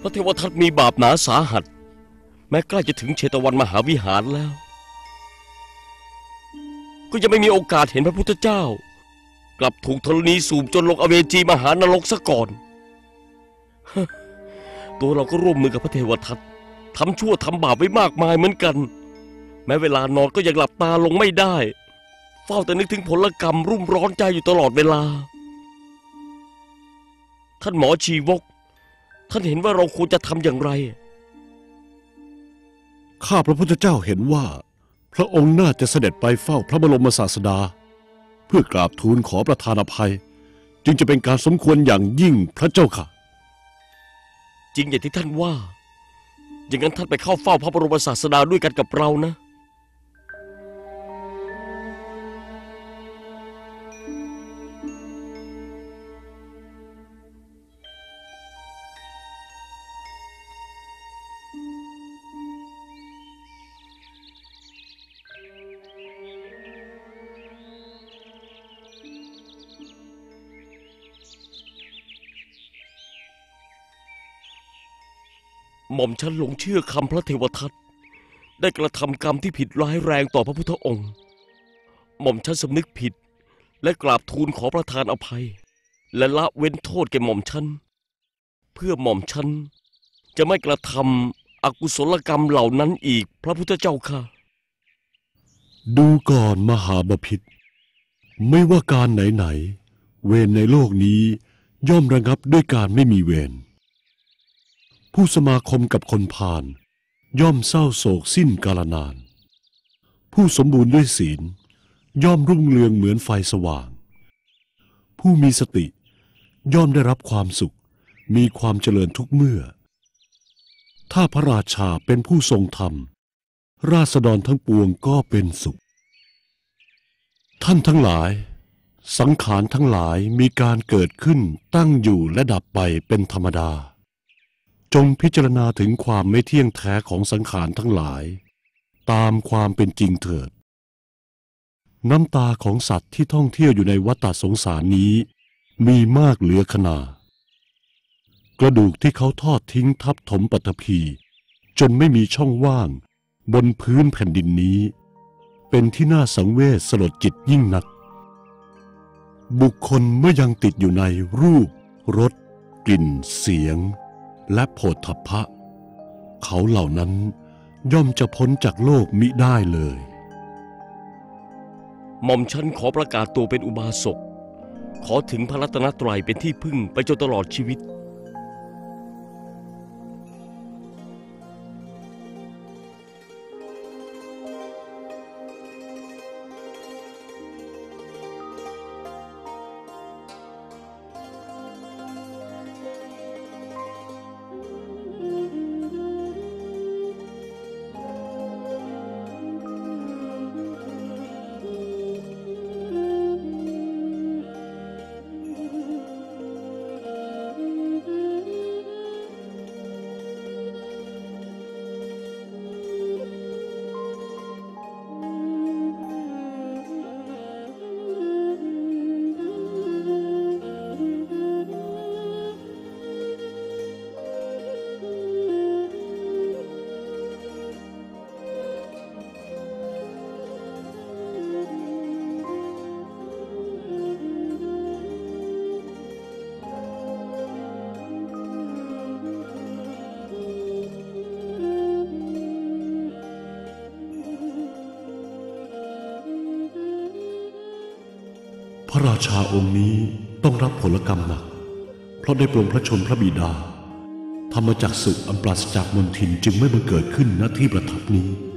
ระเทวทัตมีบาปหนาสาหัสแม้ใกล้จะถึงเชตวันมหาวิหารแล้วก็ยังไม่มีโอกาสเห็นพระพุทธเจ้ากลับถูกธรณีสูบจนลงอเวจีมหานรกซะก่อนตัวเราก็ร่วมมือกับพระเทวทัตทำชั่วทำบาปไว้มากมายเหมือนกันแม้เวลานอนก็ยังหลับตาลงไม่ได้เฝ้าแต่นึกถึงผลกรรมรุ่มร้อนใจอยู่ตลอดเวลาท่านหมอชีวกท่านเห็นว่าเราควรจะทำอย่างไรข้าพระพุทธเจ้าเห็นว่าพระองค์น่าจะเสด็จไปเฝ้าพระบรมศาสดาเพื่อกราบทูลขอประทานอภัยจึงจะเป็นการสมควรอย่างยิ่งพระเจ้าค่ะจริงอย่างที่ท่านว่าอย่างนั้นท่านไปเข้าเฝ้าพระบรมศาสดาด้วยกันกับเรานะหม่อมฉันหลงเชื่อคำพระเทวทัตได้กระทำกรรมที่ผิดร้ายแรงต่อพระพุทธองค์หม่อมฉันสำนึกผิดและกราบทูลขอประทานอภัยและละเว้นโทษแก่หม่อมฉันเพื่อหม่อมฉันจะไม่กระทำอกุศลกรรมเหล่านั้นอีกพระพุทธเจ้าค่ะดูก่อนมหาบพิตรไม่ว่าการไหนๆเวรในโลกนี้ย่อมระงับด้วยการไม่มีเวรผู้สมาคมกับคนพาลย่อมเศร้าโศกสิ้นกาลนานผู้สมบูรณ์ด้วยศีลย่อมรุ่งเรืองเหมือนไฟสว่างผู้มีสติย่อมได้รับความสุขมีความเจริญทุกเมื่อถ้าพระราชาเป็นผู้ทรงธรรมราษฎรทั้งปวงก็เป็นสุขท่านทั้งหลายสังขารทั้งหลายมีการเกิดขึ้นตั้งอยู่และดับไปเป็นธรรมดาจงพิจารณาถึงความไม่เที่ยงแท้ของสังขารทั้งหลายตามความเป็นจริงเถิดน้ำตาของสัตว์ที่ท่องเที่ยวอยู่ในวัฏสงสารนี้มีมากเหลือขนากระดูกที่เขาทอดทิ้งทับถมปฐพีจนไม่มีช่องว่างบนพื้นแผ่นดินนี้เป็นที่น่าสังเวชสลดจิตยิ่งนักบุคคลเมื่อยังติดอยู่ในรูปรสกลิ่นเสียงและโผฏฐัพพะเขาเหล่านั้นย่อมจะพ้นจากโลกมิได้เลยหม่อมฉันขอประกาศตัวเป็นอุบาสกขอถึงพระรัตนตรัยเป็นที่พึ่งไปจนตลอดชีวิตพระราชาองค์นี้ต้องรับผลกรรมหนักเพราะได้ปลงพระชนพระบิดาธรรมจักสุอันปราศจากมลทินจึงไม่บังเกิดขึ้นณที่ประทับนี้